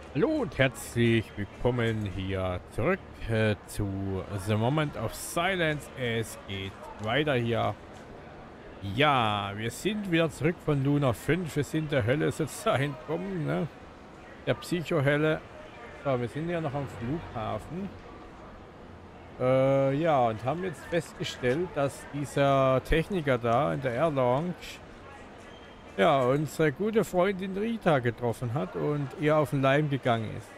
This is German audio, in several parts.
Hallo und herzlich willkommen hier zurück zu The Moment of Silence. Es geht weiter hier. Ja, wir sind wieder zurück von Luna 5. Wir sind der Hölle sozusagen entkommen, ne? Der Psycho-Hölle. So, wir sind ja noch am Flughafen. Ja, und haben jetzt festgestellt, dass dieser Techniker da in der Air Lounge ja, unsere gute Freundin Rita getroffen hat und ihr auf den Leim gegangen ist.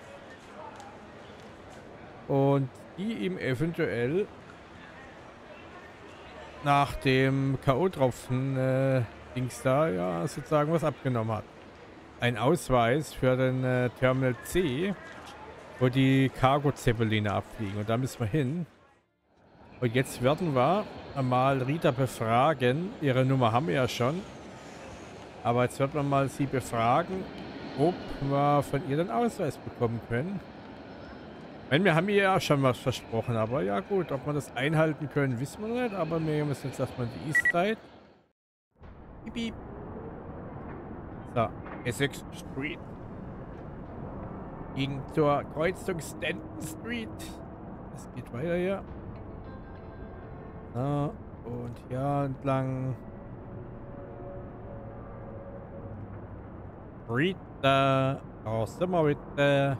Und die ihm eventuell nach dem K.O.-Tropfen Dings da ja sozusagen was abgenommen hat. Ein Ausweis für den Terminal C, wo die Cargo-Zeppeline abfliegen. Und da müssen wir hin. Und jetzt werden wir mal Rita befragen. Ihre Nummer haben wir ja schon. Aber jetzt wird man mal sie befragen, ob wir von ihr den Ausweis bekommen können. Wenn wir haben ihr ja schon was versprochen, aber ja gut, ob wir das einhalten können, wissen wir nicht. Aber wir müssen jetzt erstmal in die Eastside. Piep, piep. So, Essex Street. Ging zur Kreuzung Stanton Street. Es geht weiter hier. So, und hier entlang. Rita, raus sind wir bitte.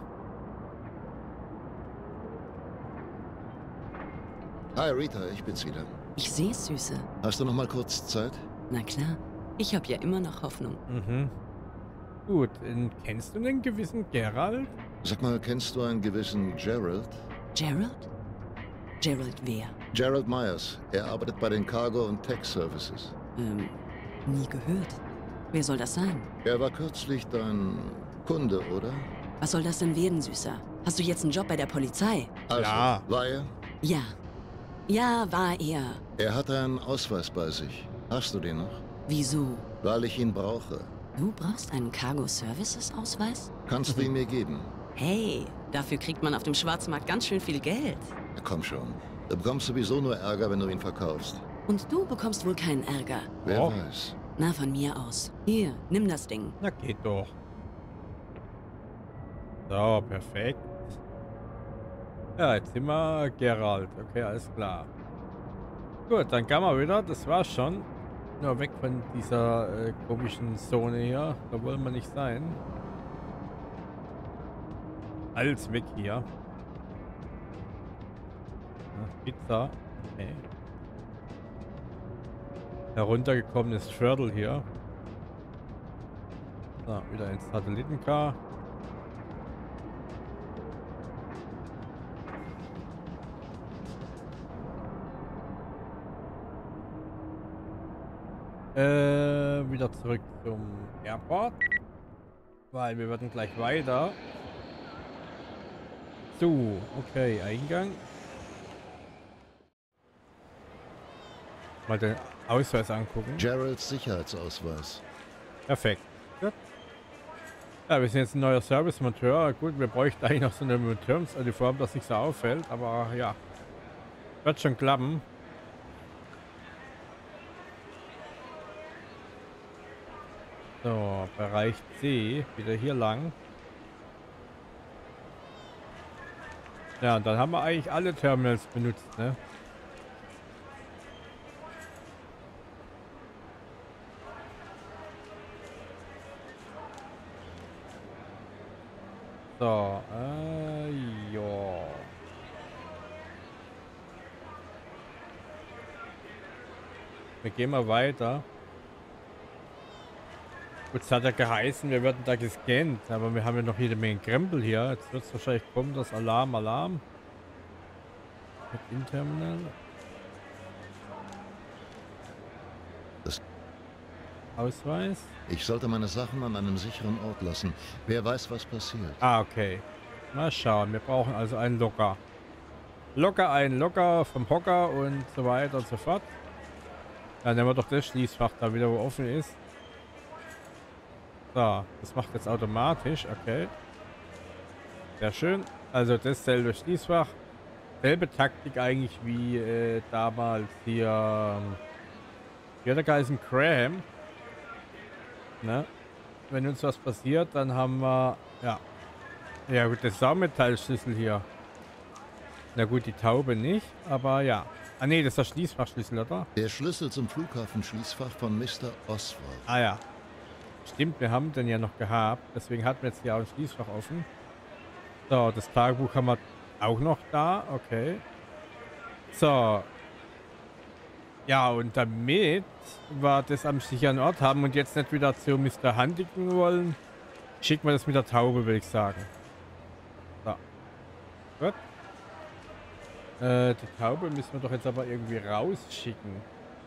Hi Rita, ich bin's wieder. Ich seh's, Süße. Hast du noch mal kurz Zeit? Na klar. Ich hab ja immer noch Hoffnung. Mhm. Gut, kennst du einen gewissen Gerald? Sag mal, kennst du einen gewissen Gerald? Gerald? Gerald wer? Gerald Myers. Er arbeitet bei den Cargo und Tech Services. Nie gehört. Wer soll das sein? Er war kürzlich dein Kunde, oder? Was soll das denn werden, Süßer? Hast du jetzt einen Job bei der Polizei? Also, Ja. war er? Ja. Ja, war er. Er hatte einen Ausweis bei sich. Hast du den noch? Wieso? Weil ich ihn brauche. Du brauchst einen Cargo Services Ausweis? Kannst du ihn mir geben? Hey, dafür kriegt man auf dem Schwarzmarkt ganz schön viel Geld. Ja, komm schon. Du bekommst sowieso nur Ärger, wenn du ihn verkaufst. Und du bekommst wohl keinen Ärger. Wer Oh. weiß. Na, von mir aus. Hier, nimm das Ding. Na geht doch. So, perfekt. Ja, jetzt sind wir Gerald. Okay, alles klar. Gut, dann kann man wieder. Das war's schon. Nur weg von dieser komischen Zone hier. Da wollen wir nicht sein. Alles weg hier. Ja, Pizza. Okay. Heruntergekommenes Viertel hier. So, wieder ins Satellitencar. Wieder zurück zum Airport. Weil wir werden gleich weiter. So, okay, Eingang. Mal den Ausweis angucken. Geralds Sicherheitsausweis. Perfekt. Gut. Ja, wir sind jetzt ein neuer Servicemonteur. Gut, wir bräuchten eigentlich noch so eine Monteursuniform, dass nicht so auffällt. Aber ja, wird schon klappen. So, Bereich C. Wieder hier lang. Ja, und dann haben wir eigentlich alle Terminals benutzt, ne? So, ja. Wir gehen mal weiter. Gut, es hat ja geheißen, wir werden da gescannt, aber wir haben ja noch jede Menge Krempel hier. Jetzt wird es wahrscheinlich kommen, das Alarm. Mit In-Terminal. Das- Ausweis. Ich sollte meine Sachen an einem sicheren Ort lassen. Wer weiß, was passiert. Ah, okay. Mal schauen, wir brauchen also einen Locker. Einen Locker vom Hocker und so weiter und so fort. Dann nehmen wir doch das Schließfach da wieder, wo offen ist. So, das macht jetzt automatisch, okay. Sehr schön. Also dasselbe Schließfach. Selbe Taktik eigentlich wie damals hier. Wie hat der geheißen? Graham. Ne? Wenn uns was passiert, dann haben wir. Ja. Ja gut, das ist auch Metallschlüssel hier. Na gut, die Taube nicht, aber ja. Ah ne, das ist der Schließfachschlüssel, oder? Der Schlüssel zum Flughafenschließfach von Mr. Oswald. Ah ja. Stimmt, wir haben den ja noch gehabt. Deswegen hatten wir jetzt hier auch ein Schließfach offen. So, das Tagebuch haben wir auch noch da. Okay. So. Ja, und damit wir das am sicheren Ort haben und jetzt nicht wieder zu Mr. Huntington wollen, schicken wir das mit der Taube, würde ich sagen. So. Gut. Die Taube müssen wir doch jetzt aber irgendwie rausschicken.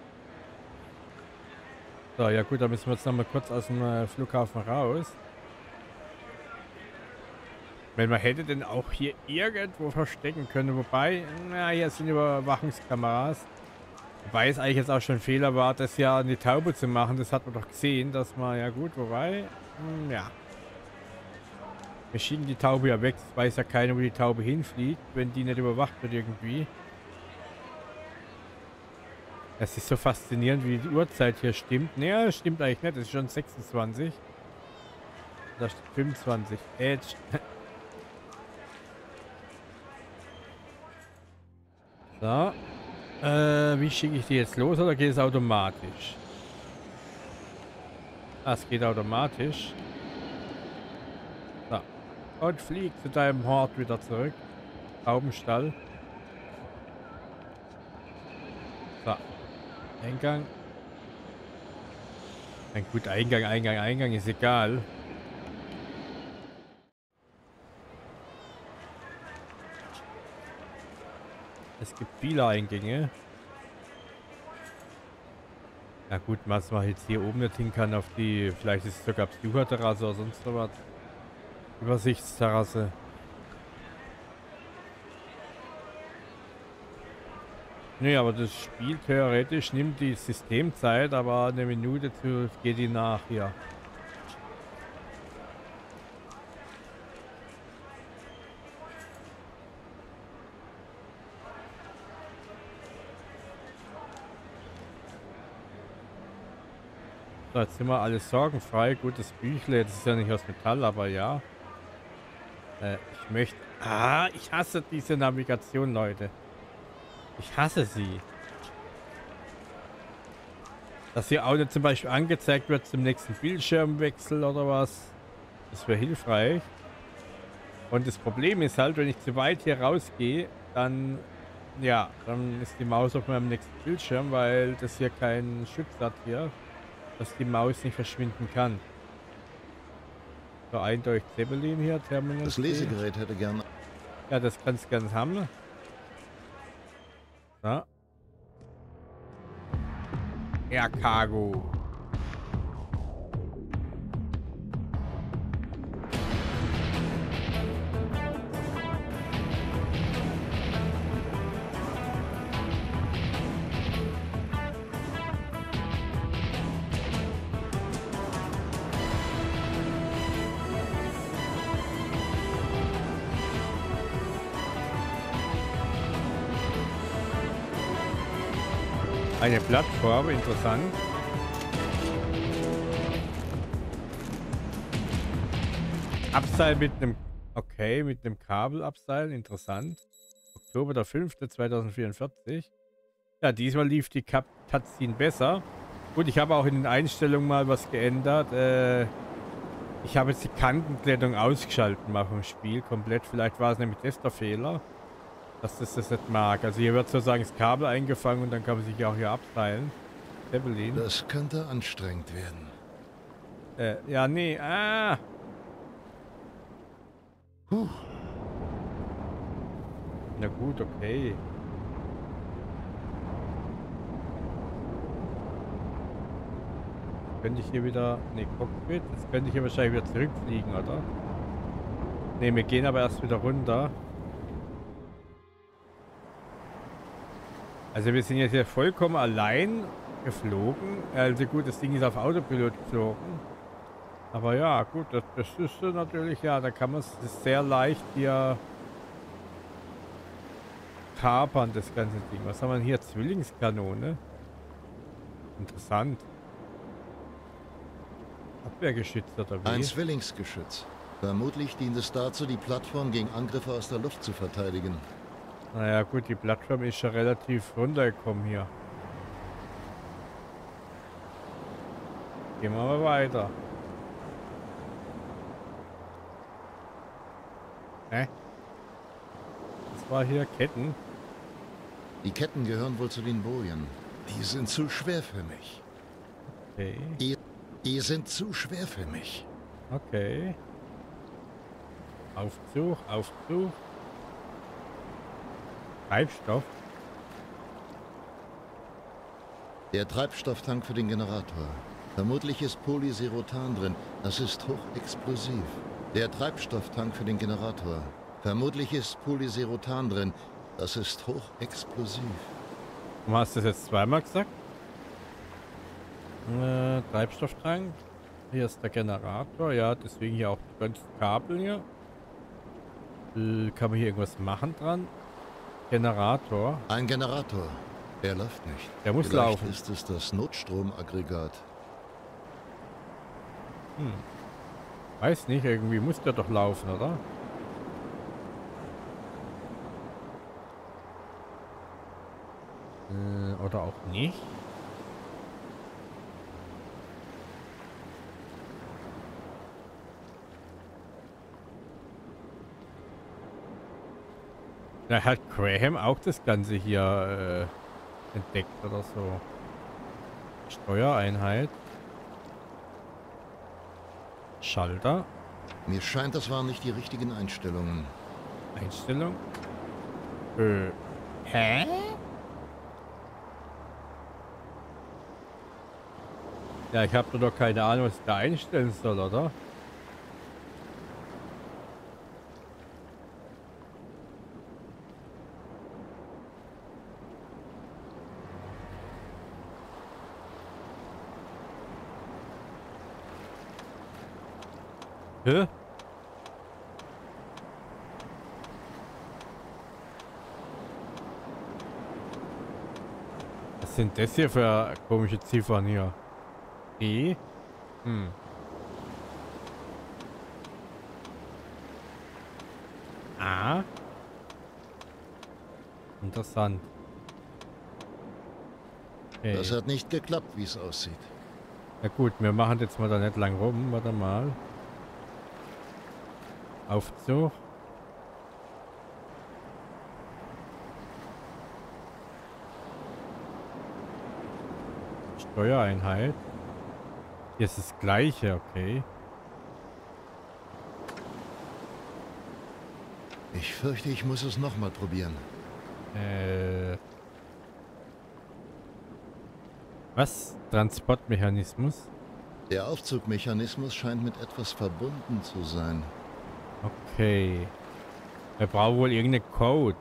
So, ja gut, da müssen wir jetzt noch mal kurz aus dem Flughafen raus. Wenn man hätte den auch hier irgendwo verstecken können. Wobei, na, hier sind Überwachungskameras. Wobei es eigentlich jetzt auch schon ein Fehler war, das ja eine Taube zu machen. Das hat man doch gesehen, dass man, ja gut, wobei, ja. Wir schicken die Taube ja weg. Es weiß ja keiner, wo die Taube hinfliegt, wenn die nicht überwacht wird irgendwie. Es ist so faszinierend, wie die Uhrzeit hier stimmt. Naja, stimmt eigentlich nicht. Es ist schon 26. Da steht 25. So. Wie schicke ich die jetzt los oder geht es automatisch? Ah, es geht automatisch. So. Und flieg zu deinem Hort wieder zurück. Taubenstall. So. Eingang. Ein gut, Eingang ist egal. Es gibt viele Eingänge. Na gut, was man jetzt hier oben nicht hin kann auf die, vielleicht ist es sogar Besucherterrasse oder sonst was. Übersichtsterrasse. Nee, aber das Spiel theoretisch nimmt die Systemzeit, aber eine Minute geht die nach hier. So, jetzt sind wir alles sorgenfrei. Gutes Büchle, jetzt ist ja nicht aus Metall, aber ja. Ich möchte... Ah, ich hasse diese Navigation, Leute. Ich hasse sie. Dass hier auch nicht zum Beispiel angezeigt wird zum nächsten Bildschirmwechsel oder was. Das wäre hilfreich. Und das Problem ist halt, wenn ich zu weit hier rausgehe, dann... Ja, dann ist die Maus auf meinem nächsten Bildschirm, weil das hier keinen Schutz hat hier. Dass die Maus nicht verschwinden kann. So, eindeutig Zeppelin hier, Terminal. Das Lesegerät hätte gern... Ja, das kannst du ganz haben. So. Air Cargo. Eine Plattform, interessant. Abseil mit einem, okay, mit einem Kabel abseilen, interessant. Oktober der 5. 2044. Ja, diesmal lief die Cutscene besser. Gut, ich habe auch in den Einstellungen mal was geändert. Ich habe jetzt die Kantenklettung ausgeschaltet mal vom Spiel komplett. Vielleicht war es nämlich das der Fehler, dass das nicht mag. Also hier wird sozusagen das Kabel eingefangen und dann kann man sich auch hier abteilen. Zeppelin. Das könnte anstrengend werden. Ja, nee. Ah! Puh. Na gut, okay. Könnte ich hier wieder... Ne, Cockpit. Jetzt könnte ich hier wahrscheinlich wieder zurückfliegen, oder? Ne, wir gehen aber erst wieder runter. Also wir sind jetzt hier vollkommen allein geflogen. Also gut, das Ding ist auf Autopilot geflogen. Aber ja, gut, das ist natürlich, ja, da kann man es sehr leicht hier kapern, das ganze Ding. Was haben wir denn hier? Zwillingskanone. Interessant. Abwehrgeschütz oder wie? Ein Zwillingsgeschütz. Vermutlich dient es dazu, die Plattform gegen Angriffe aus der Luft zu verteidigen. Naja gut, die Plattform ist ja relativ runtergekommen hier. Gehen wir mal weiter. Das war hier Ketten. Die Ketten gehören wohl zu den Bojen. Die sind zu schwer für mich. Okay. Die sind zu schwer für mich. Okay. Aufzug, Aufzug. Treibstoff. Der Treibstofftank für den Generator. Vermutlich ist Polyserotan drin. Das ist hochexplosiv. Der Treibstofftank für den Generator. Vermutlich ist Polyserotan drin. Das ist hochexplosiv. Warum hast du das jetzt zweimal gesagt? Treibstofftank. Hier ist der Generator. Ja, deswegen hier auch die ganzen Kabel hier. Kann man hier irgendwas machen dran? Generator. Ein Generator. Er läuft nicht. Der muss Vielleicht laufen. ist es das Notstromaggregat. Weiß nicht, irgendwie muss der doch laufen, oder? Oder auch nicht. Da hat Graham auch das Ganze hier entdeckt oder so. Steuereinheit. Schalter. Mir scheint, das waren nicht die richtigen Einstellungen. Einstellung. Hä? Ja, ich habe doch keine Ahnung, was ich da einstellen soll, oder? Hä? Was sind das hier für komische Ziffern hier? E? A? Interessant. Okay. Das hat nicht geklappt, wie es aussieht. Na gut, wir machen jetzt mal da nicht lang rum. Warte mal. Aufzug. Steuereinheit. Hier ist das gleiche, okay. Ich fürchte, ich muss es nochmal probieren. Was? Transportmechanismus? Der Aufzugmechanismus scheint mit etwas verbunden zu sein. Okay. Wir brauchen wohl irgendeinen Code.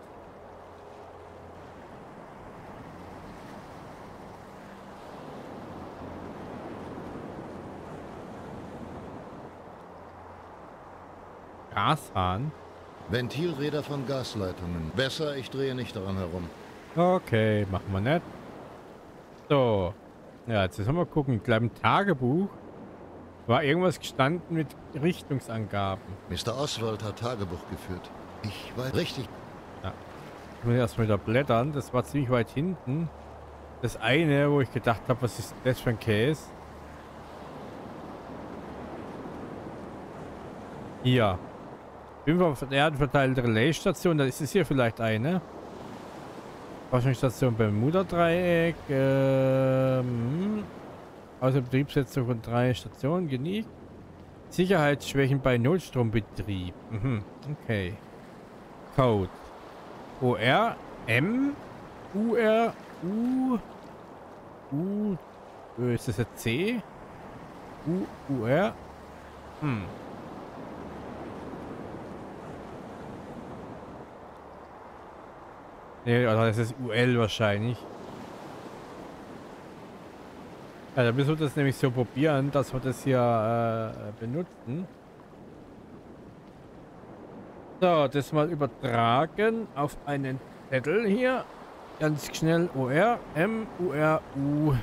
Gashahn? Ventilräder von Gasleitungen. Besser, ich drehe nicht daran herum. Okay, machen wir nicht. So. Ja, jetzt müssen wir gucken. Ich glaube, im Tagebuch war irgendwas gestanden mit Richtungsangaben. Mr. Oswald hat Tagebuch geführt. Ich weiß richtig. Ja. Ich muss erstmal wieder blättern. Das war ziemlich weit hinten. Das eine, wo ich gedacht habe, was ist das für ein Käse? Hier. 5 auf Erden verteilte Relaisstation. Da ist es hier vielleicht eine. Forschungsstation Bermuda-Dreieck. Außer Betriebssetzung von 3 Stationen geniegt. Sicherheitsschwächen bei Notstrombetrieb. Okay. Code. OR M UR U ist das jetzt C? UR? Ne, also das ist UL wahrscheinlich. Ja, da müssen wir das nämlich so probieren, dass wir das hier benutzen. So, das mal übertragen auf einen Zettel hier. Ganz schnell OR, M, UR, U,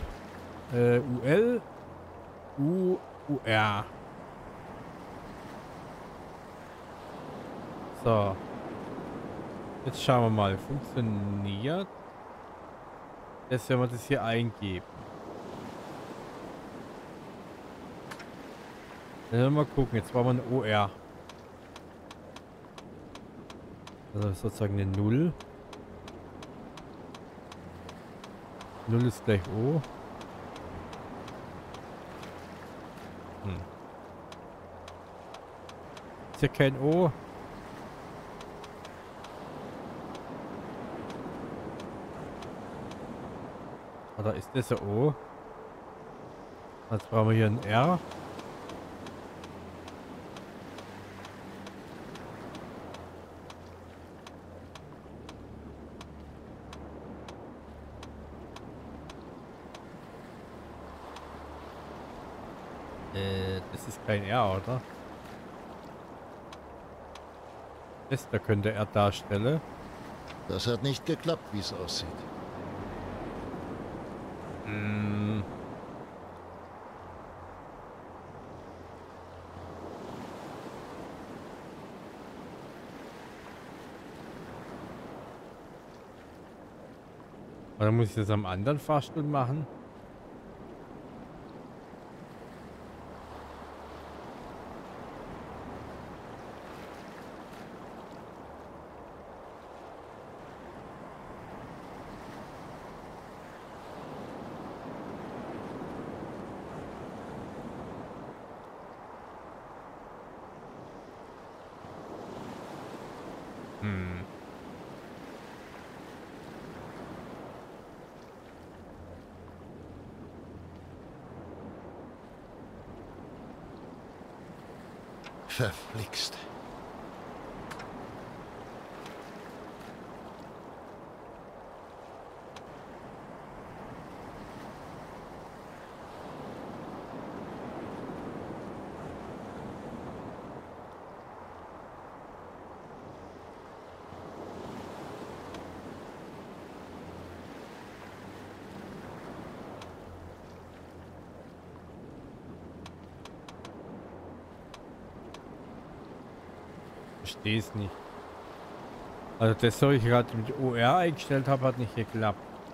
UL, U, UR. So. Jetzt schauen wir mal. Funktioniert das, wenn wir das hier eingeben? Dann werden wir mal gucken. Jetzt brauchen wir ein OR. Also sozusagen eine 0. 0 ist gleich O. Ist hier kein O? Oder ist das ein O? Jetzt brauchen wir hier ein R. Das ist kein R, oder? Das da könnte R darstellen. Das hat nicht geklappt, wie es aussieht. Oder muss ich das am anderen Fahrstuhl machen? Verflixt. Verstehe es nicht. Also das, was ich gerade mit OR eingestellt habe, hat nicht geklappt.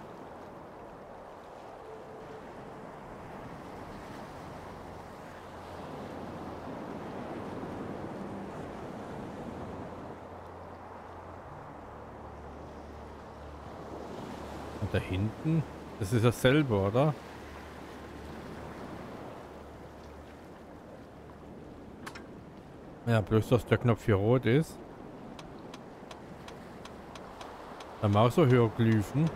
Und da hinten, das ist dasselbe, oder? Ja, bloß dass der Knopf hier rot ist. Da haben wir auch so Hieroglyphen.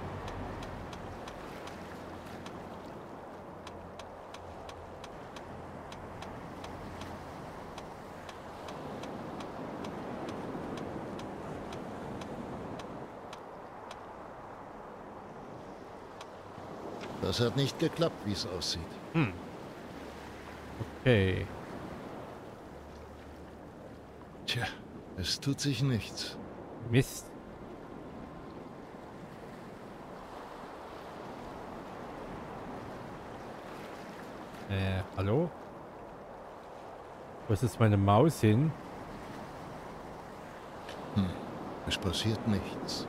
Das hat nicht geklappt, wie es aussieht. Okay. Tja, es tut sich nichts. Mist. Hallo? Wo ist jetzt meine Maus hin? Es passiert nichts.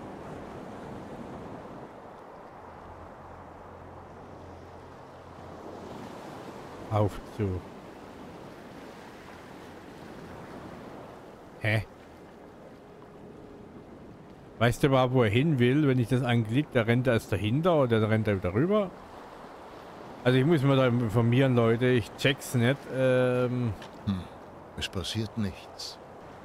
Aufzug. Hä? Weißt du überhaupt, wo er hin will? Wenn ich das anklicke, der rennt erst dahinter oder der rennt er wieder rüber? Also ich muss mir da informieren, Leute. Ich check's nicht. Es passiert nichts.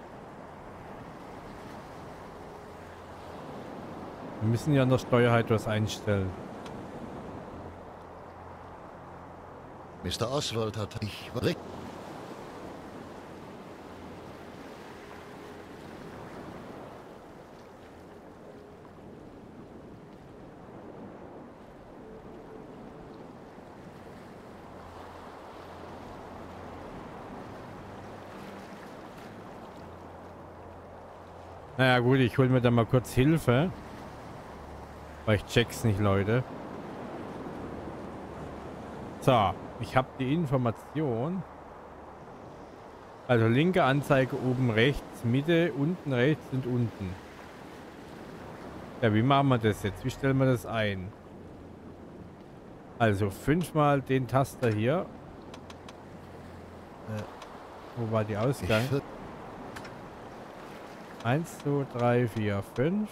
Wir müssen ja an der Steuer halt was einstellen. Mr. Oswald hat... Ich war... Naja gut, ich hole mir da mal kurz Hilfe. Weil ich check's nicht, Leute. So, ich habe die Information. Also linke Anzeige oben rechts, Mitte, unten rechts und unten. Ja, wie machen wir das jetzt? Wie stellen wir das ein? Also 5-mal den Taster hier. Wo war die Ausgang? 1, 2, 3, 4, 5.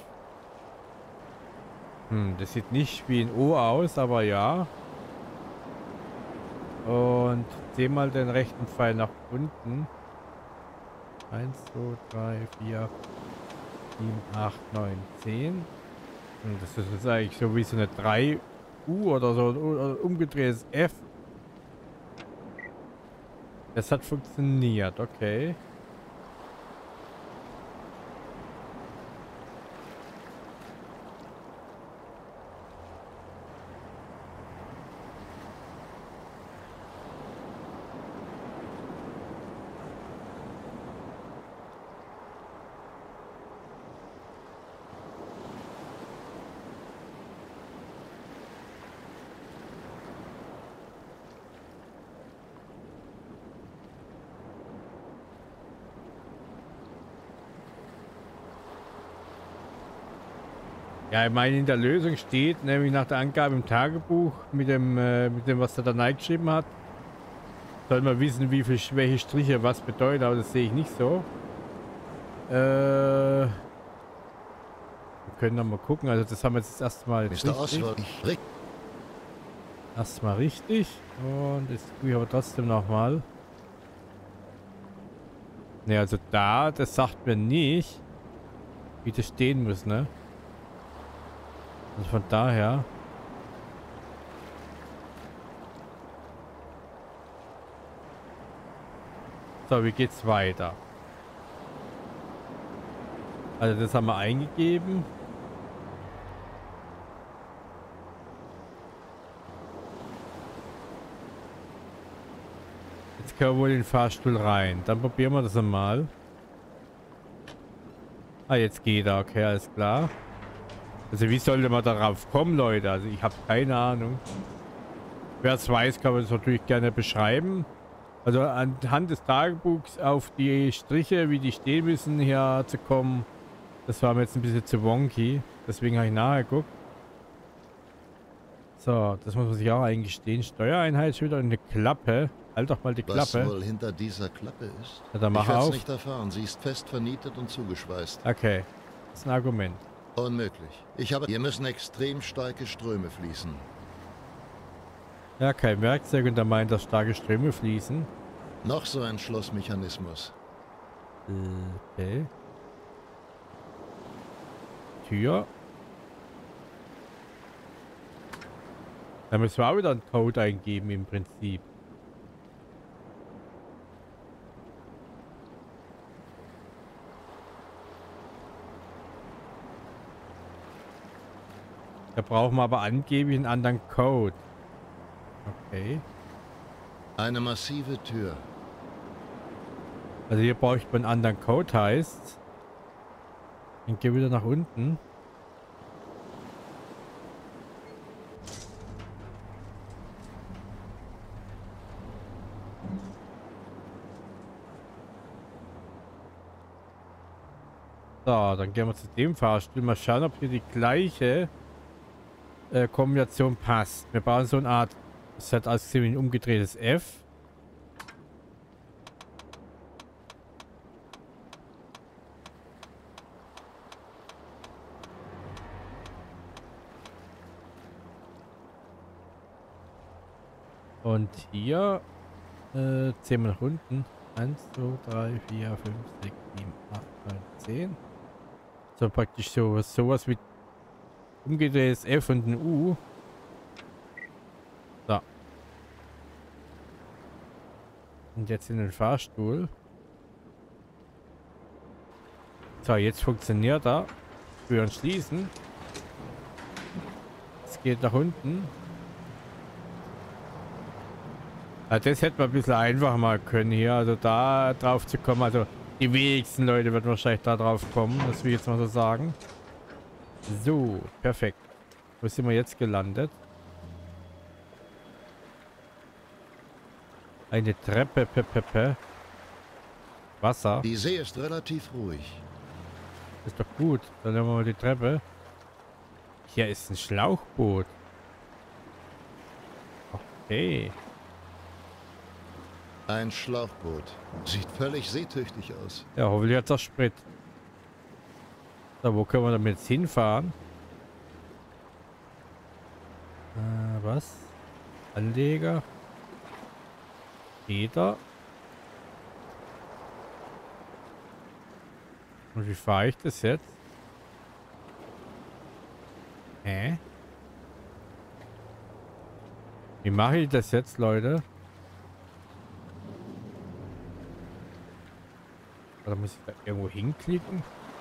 Das sieht nicht wie ein O aus, aber ja. Und 10-mal den rechten Pfeil nach unten. 1, 2, 3, 4, 7, 8, 9, 10. Und das ist jetzt eigentlich so wie so eine 3U oder so ein umgedrehtes F. Das hat funktioniert, okay. Ja, ich meine, in der Lösung steht, nämlich nach der Angabe im Tagebuch mit dem was er da reingeschrieben hat, soll man wissen, welche Striche was bedeuten, aber das sehe ich nicht so. Wir können noch mal gucken, also das haben wir jetzt erstmal richtig. Erstmal richtig. Und jetzt tue ich aber trotzdem nochmal. Ne, also da, das sagt mir nicht, wie das stehen muss, ne? Also von daher. So, wie geht's weiter? Also das haben wir eingegeben. Jetzt können wir wohl in den Fahrstuhl rein. Dann probieren wir das einmal. Ah, jetzt geht er. Okay, alles klar. Also wie sollte man darauf kommen, Leute? Also ich habe keine Ahnung. Wer es weiß, kann man es natürlich gerne beschreiben. Also anhand des Tagebuchs auf die Striche, wie die stehen müssen, hier zu kommen, das war mir jetzt ein bisschen zu wonky. Deswegen habe ich nachgeguckt. So, das muss man sich auch eingestehen. Steuereinheit ist wieder eine Klappe. Halt doch mal die Klappe. Was wohl hinter dieser Klappe ist? Ja, dann mach ich werde auf. es nicht erfahren. Sie ist fest vernietet und zugeschweißt. Okay, das ist ein Argument. Unmöglich. Hier müssen extrem starke Ströme fließen. Ja, kein Werkzeug und er meint, dass starke Ströme fließen. Noch so ein Schlossmechanismus. Okay. Tür. Da müssen wir auch wieder einen Code eingeben im Prinzip. Da brauchen wir aber angeblich einen anderen Code. Okay. Eine massive Tür. Also hier braucht man einen anderen Code, heißt. Dann geh wieder nach unten. So, dann gehen wir zu dem Fahrstuhl. Mal schauen, ob hier die gleiche Kombination passt. Wir brauchen so eine Art, es hat ausgesehen wie ein umgedrehtes F. Und hier 10 mal nach unten. 1, 2, 3, 4, 5, 6, 7, 8, 9, 10. So praktisch sowas wie umgedrehtes F und ein U. So. Und jetzt in den Fahrstuhl. So, jetzt funktioniert er. Für und schließen. Es geht nach unten. Ja, das hätte man ein bisschen einfacher mal können hier. Also da drauf zu kommen. Also die wenigsten Leute werden wahrscheinlich da drauf kommen. Das will ich jetzt mal so sagen. So, perfekt. Wo sind wir jetzt gelandet? Eine Treppe. Wasser. Die See ist relativ ruhig. Ist doch gut. Dann nehmen wir mal die Treppe. Hier ist ein Schlauchboot. Okay. Ein Schlauchboot. Sieht völlig seetüchtig aus. Ja, hoffentlich hat es auch Sprit. So, wo können wir damit jetzt hinfahren? Was? Anleger. Räder. Und wie fahre ich das jetzt? Hä? Wie mache ich das jetzt, Leute? Oder muss ich da irgendwo hinklicken?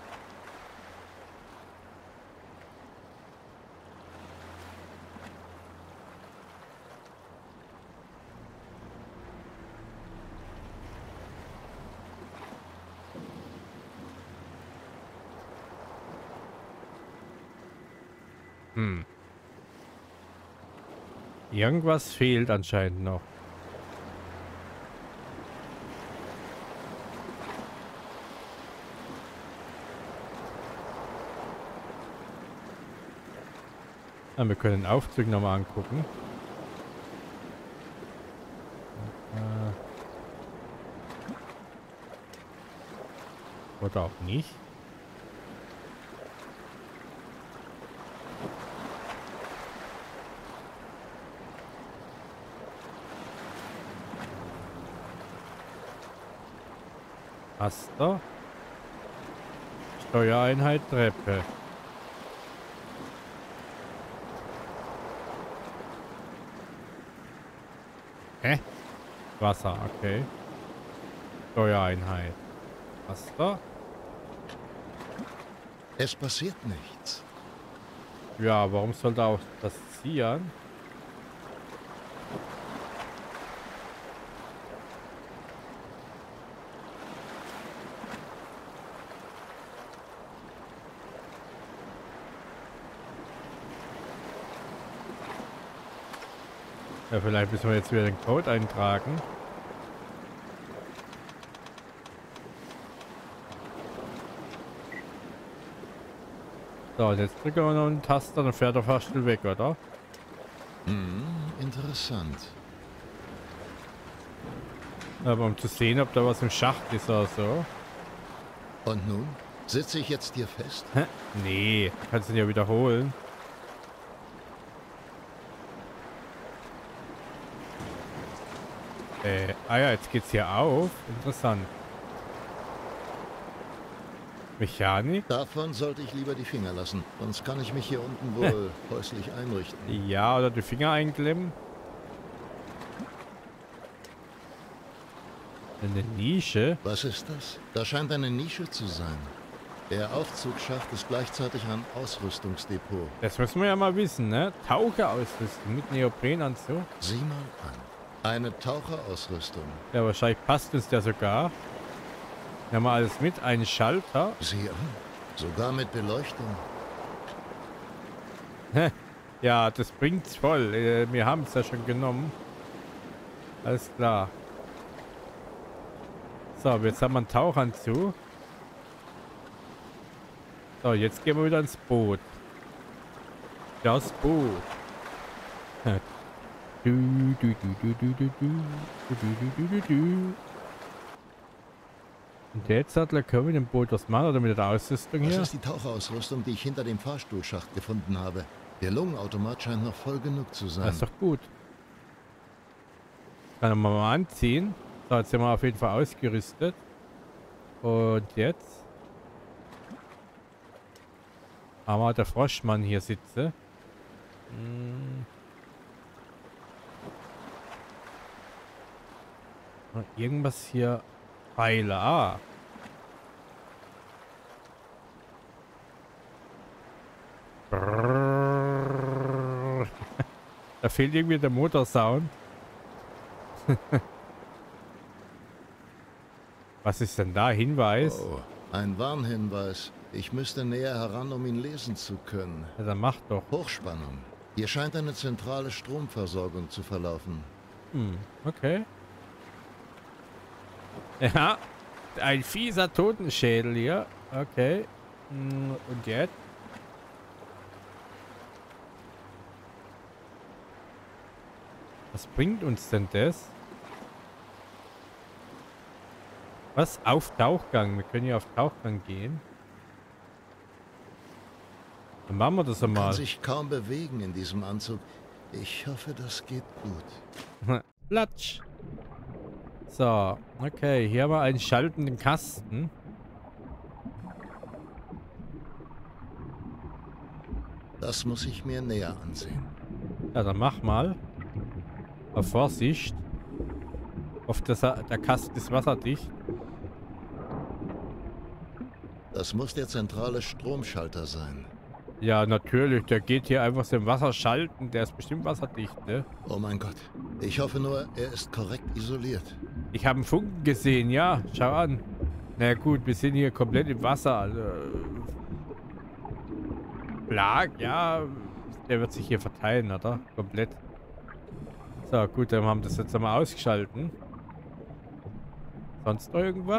Irgendwas fehlt anscheinend noch. Ja, wir können den Aufzug nochmal angucken. Oder auch nicht. Raster. Steuereinheit Treppe. Hä? Wasser, okay. Steuereinheit. Raster. Es passiert nichts. Ja, warum soll da auch passieren? Ja, vielleicht müssen wir jetzt wieder den Code eintragen. So, und jetzt drücken wir noch einen Taster, dann fährt der Fahrstuhl weg, oder? Interessant. Aber um zu sehen, ob da was im Schacht ist oder so. Und nun? Sitze ich jetzt hier fest? Hä? Nee, kannst du ihn ja wiederholen. Ah ja, jetzt geht's hier auf. Interessant. Mechanik? Davon sollte ich lieber die Finger lassen. Sonst kann ich mich hier unten wohl häuslich einrichten. Ja, oder die Finger einklemmen. Eine Nische? Was ist das? Da scheint eine Nische zu sein. Der Aufzugsschacht ist gleichzeitig ein Ausrüstungsdepot. Das müssen wir ja mal wissen, ne? Taucherausrüstung mit Neoprenanzug. Sieh mal an. Eine Taucherausrüstung. Ja, wahrscheinlich passt uns der sogar. Wir haben alles mit. Ein Schalter. Sieh an. Sogar mit Beleuchtung. Ja, das bringt's voll. Wir haben es ja schon genommen. Alles klar. So, jetzt haben wir einen Tauchanzug. So, jetzt gehen wir wieder ins Boot. Das Boot. Du, du, du, du, du, du, du, du, du, du, du. Und jetzt hat können wir mit dem Boot was machen oder mit der Ausrüstung Das hier? ist die Taucherausrüstung, die ich hinter dem Fahrstuhlschacht gefunden habe. Der Lungenautomat scheint noch voll genug zu sein. Das ist doch gut. Kann man mal anziehen. So, jetzt sind wir auf jeden Fall ausgerüstet. Und jetzt haben wir der Froschmann hier sitze. Irgendwas hier. Pfeile. Ah. Da fehlt irgendwie der Motorsound. Was ist denn da? Hinweis? Oh, ein Warnhinweis. Ich müsste näher heran, um ihn lesen zu können. Ja, dann mach doch. Hochspannung. Hier scheint eine zentrale Stromversorgung zu verlaufen. Okay. Ja. ein fieser Totenschädel hier. Okay. Und jetzt? Was bringt uns denn das? Was? Auf Tauchgang. Wir können hier auf Tauchgang gehen. Dann machen wir das Man kann einmal. sich kaum bewegen in diesem Anzug. Ich hoffe, das geht gut. Platsch. So, okay. Hier haben wir einen schaltenden Kasten. Das muss ich mir näher ansehen. Ja, dann mach mal. Auf Vorsicht. Auf der Kasten ist wasserdicht. Das muss der zentrale Stromschalter sein. Ja, natürlich. Der geht hier einfach so im Wasser schalten. Der ist bestimmt wasserdicht, ne? Oh mein Gott. Ich hoffe nur, er ist korrekt isoliert. Ich habe einen Funken gesehen, ja. Schau an. Na gut, wir sind hier komplett im Wasser. Also, Plag, ja. Der wird sich hier verteilen, oder? Komplett. So, gut, dann haben wir das jetzt einmal ausgeschalten. Sonst noch irgendwas?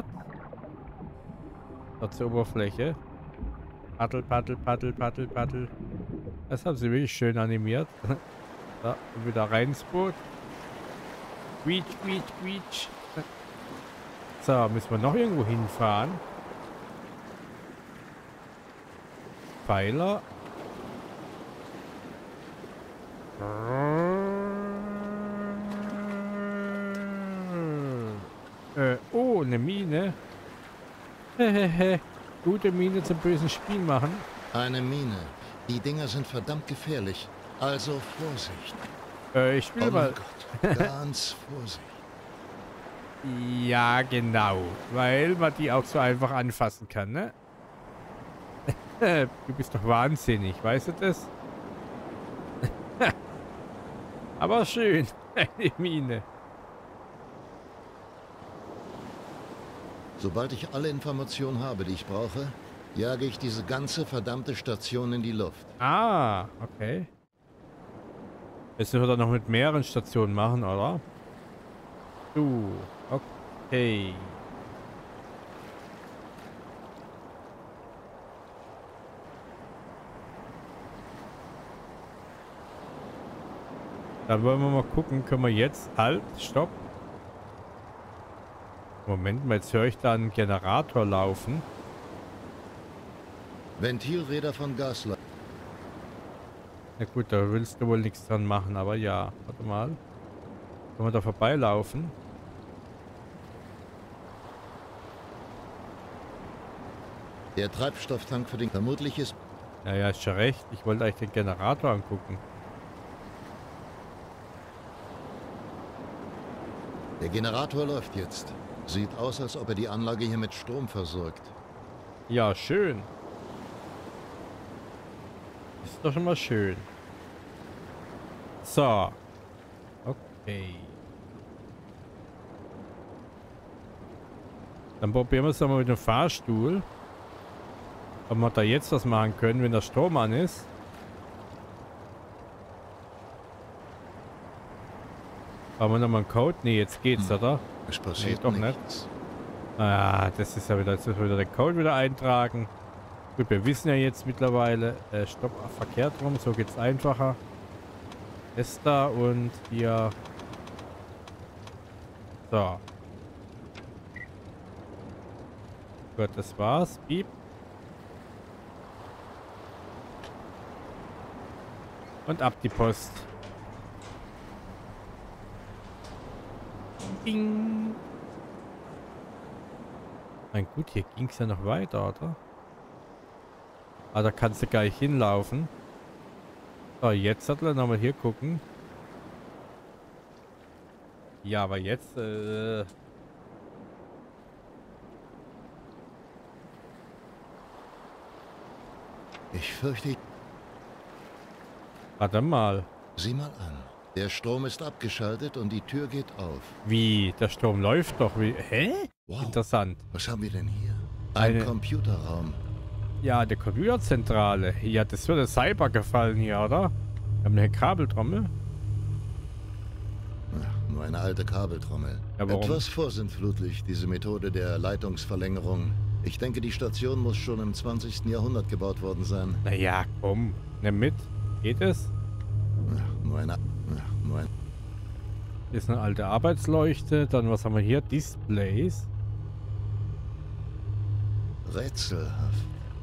Dort zur Oberfläche. Paddel, paddel, paddel, paddel, paddel. Das haben sie wirklich schön animiert. So, und wieder rein ins Boot. Quietsch, quietsch, quietsch. So, müssen wir noch irgendwo hinfahren. Pfeiler. Oh, eine Mine. Hehehe. Gute Mine zum bösen Spiel machen. Eine Mine. Die Dinger sind verdammt gefährlich. Also Vorsicht. Ich will Oh mal. mein Gott. Ganz Vorsicht. Ja, genau. Weil man die auch so einfach anfassen kann, ne? Du bist doch wahnsinnig, weißt du das? Aber schön. Eine Mine. Sobald ich alle Informationen habe, die ich brauche, jage ich diese ganze verdammte Station in die Luft. Ah, okay. Jetzt wird er noch mit mehreren Stationen machen, oder? Du, okay. Dann wollen wir mal gucken, können wir jetzt... Halt, stopp. Moment mal, jetzt höre ich da einen Generator laufen. Ventilräder von Gasleitern. Na gut, da willst du wohl nichts dran machen, aber ja. Warte mal. Können wir da vorbeilaufen? Der Treibstofftank für den vermutlich ist... Naja, ist schon recht. Ich wollte eigentlich den Generator angucken. Der Generator läuft jetzt. Sieht aus, als ob er die Anlage hier mit Strom versorgt. Ja, schön. Ist doch schon mal schön. So. Okay. Dann probieren wir es mal mit dem Fahrstuhl. Ob wir da jetzt was machen können, wenn der Strom an ist. Haben wir nochmal einen Code? Ne, jetzt geht's, oder? Es passiert doch nichts. Ah, das ist ja wieder, jetzt müssen wir wieder den Code wieder eintragen. Gut, wir wissen ja jetzt mittlerweile, Stopp, verkehrt rum, so geht's einfacher. Ist da und hier. So. Gut, das war's. Piep. Und ab die Post. Ding. Mein gut, hier ging es ja noch weiter, oder? Ah, da kannst du gleich hinlaufen. So, jetzt hat er nochmal hier gucken. Ja, aber jetzt, Ich fürchte... Warte mal. Sieh mal an. Der Strom ist abgeschaltet und die Tür geht auf. Wie? Der Strom läuft doch. Wie? Hä? Wow. Interessant. Was haben wir denn hier? Ein Computerraum. Ja, die Computerzentrale. Ja, das würde Cyber gefallen hier, oder? Wir haben eine Kabeltrommel. Ach, nur eine alte Kabeltrommel. Ja, warum? Etwas vorsinnflutlich, diese Methode der Leitungsverlängerung. Ich denke, die Station muss schon im 20. Jahrhundert gebaut worden sein. Naja, komm. Nimm mit. Geht es? Nur eine... Ist eine alte Arbeitsleuchte. Dann, was haben wir hier? Displays. Rätselhaft.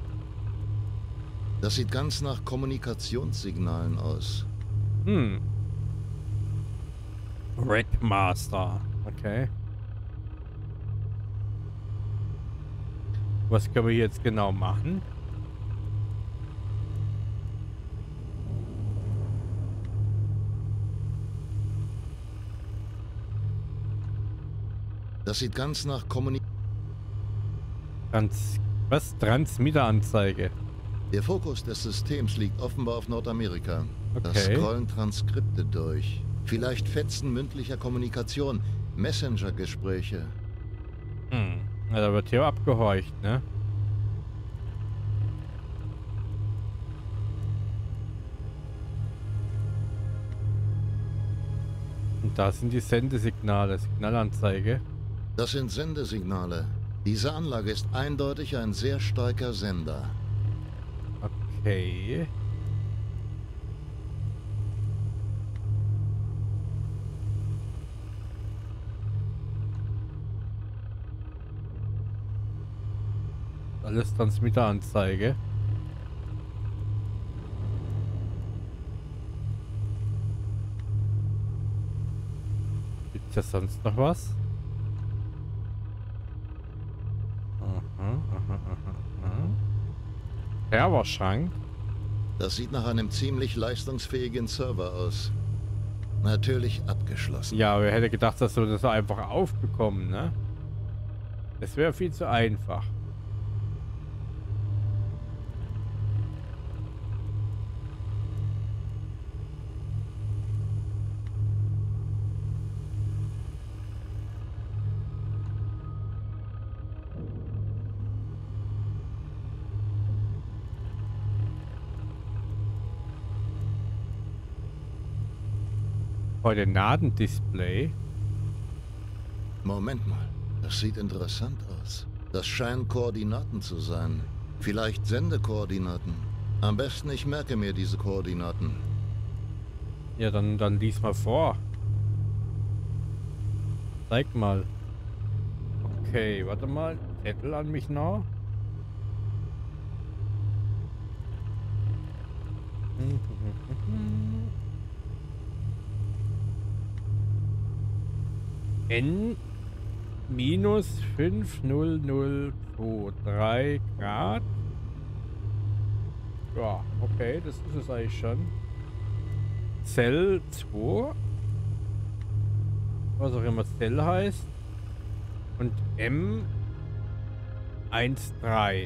Das sieht ganz nach Kommunikationssignalen aus. Hm. Redmaster. Okay. Was können wir jetzt genau machen? Das sieht ganz nach Was? Transmitteranzeige. Der Fokus des Systems liegt offenbar auf Nordamerika. Das Okay. scrollen Transkripte durch. Vielleicht Fetzen mündlicher Kommunikation. Messenger-Gespräche. Hm. Ja, da wird hier abgehorcht, ne? Und da sind die Sendesignale, Signalanzeige. Das sind Sendesignale. Diese Anlage ist eindeutig ein sehr starker Sender. Okay. Alles Transmitteranzeige. Gibt's da sonst noch was? Aha, aha, aha, aha. Serverschrank. Das sieht nach einem ziemlich leistungsfähigen Server aus. Natürlich abgeschlossen. Ja, wer hätte gedacht, dass wir das so einfach aufbekommen, ne? Das wäre viel zu einfach. Koordinatendisplay. Moment mal. Das sieht interessant aus. Das scheinen Koordinaten zu sein. Vielleicht Sendekoordinaten. Am besten ich merke mir diese Koordinaten. Ja, dann lies mal vor. Zeig mal. Okay, warte mal. Zettel an mich noch. N minus 50023 Grad. Ja, okay, das ist es eigentlich schon. Cell 2. Was auch immer Cell heißt. Und M 13.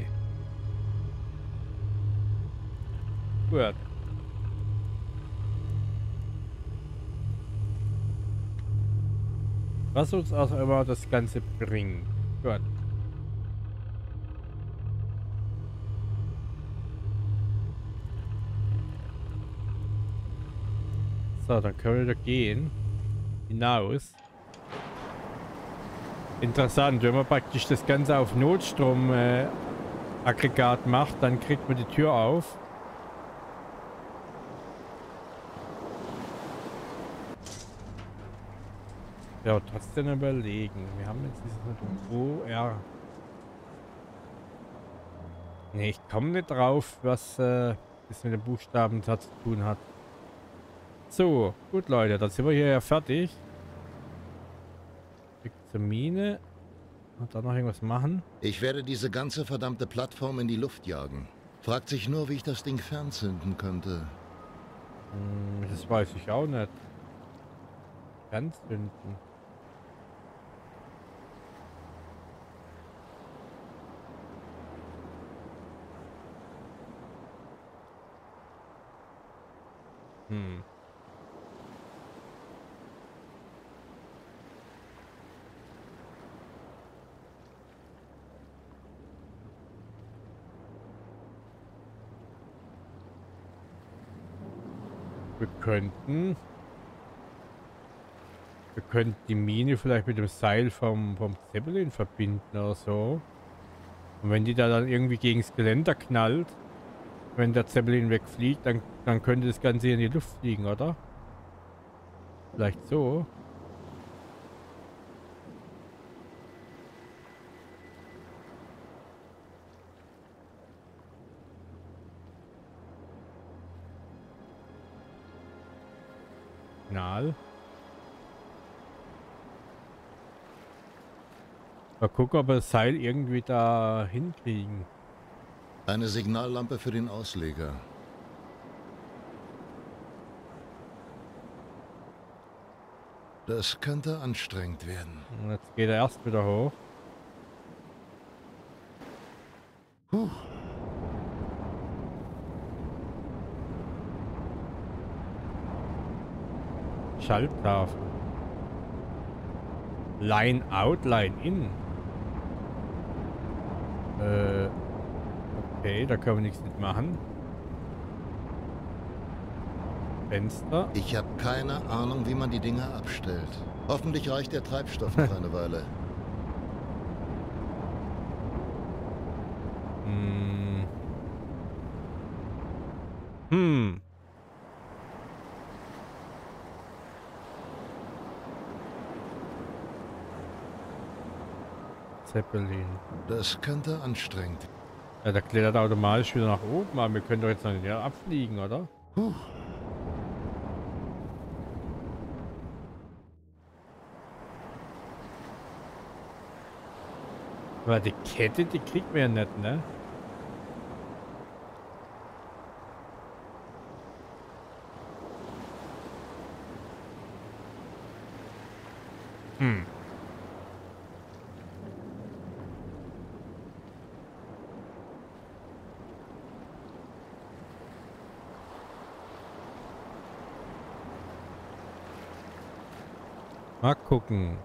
Gut. Was uns auch immer das Ganze bringt. Gut. So, dann können wir da gehen. Hinaus. Interessant, wenn man praktisch das Ganze auf Notstrom Aggregat macht, dann kriegt man die Tür auf. Ja, trotzdem überlegen. Wir haben jetzt dieses OR. Ne, ich komme nicht drauf, was das mit dem Buchstaben da zu tun hat. So, gut Leute, dann sind wir hier ja fertig. Weg zur Mine. Und dann noch irgendwas machen. Ich werde diese ganze verdammte Plattform in die Luft jagen. Fragt sich nur, wie ich das Ding fernzünden könnte. Das weiß ich auch nicht. Ganz finden. Wir könnten Wir könnten die Mine vielleicht mit dem Seil vom Zeppelin verbinden oder so. Und wenn die da dann irgendwie gegen das Geländer knallt, wenn der Zeppelin wegfliegt, dann könnte das Ganze in die Luft fliegen, oder? Vielleicht so. Mal gucken, ob wir das Seil irgendwie da hinkriegen. Eine Signallampe für den Ausleger. Das könnte anstrengend werden. Und jetzt geht er erst wieder hoch. Puh. Schalttafel. Line out, line in. Okay, da können wir nichts mitmachen. Fenster. Ich habe keine Ahnung, wie man die Dinger abstellt. Hoffentlich reicht der Treibstoff noch eine Weile. Zeppelin. Das könnte anstrengend. Ja, der klettert automatisch wieder nach oben, aber wir können doch jetzt noch nicht abfliegen, oder? Puh. Aber die Kette, die kriegt man ja nicht, ne? Mal gucken.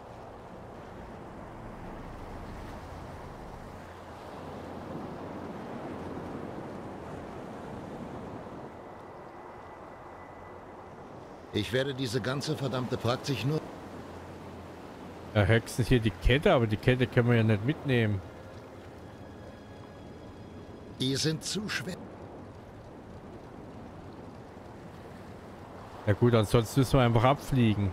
Ich werde diese ganze verdammte Praxis nur... Ja, höchstens hier die Kette, aber die Kette können wir ja nicht mitnehmen. Die sind zu schwer. Ja gut, ansonsten müssen wir einfach abfliegen.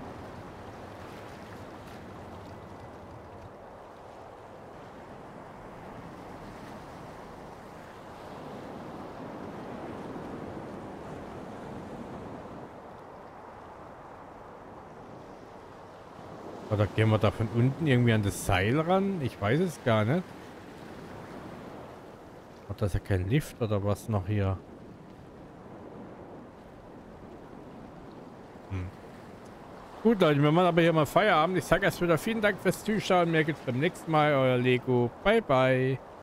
Oder gehen wir da von unten irgendwie an das Seil ran? Ich weiß es gar nicht. Hat das ja kein Lift oder was noch hier? Gut, Leute, wir machen aber hier mal Feierabend. Ich sage erst wieder vielen Dank fürs Zuschauen. Mehr gibt's beim nächsten Mal. Euer Lego. Bye, bye.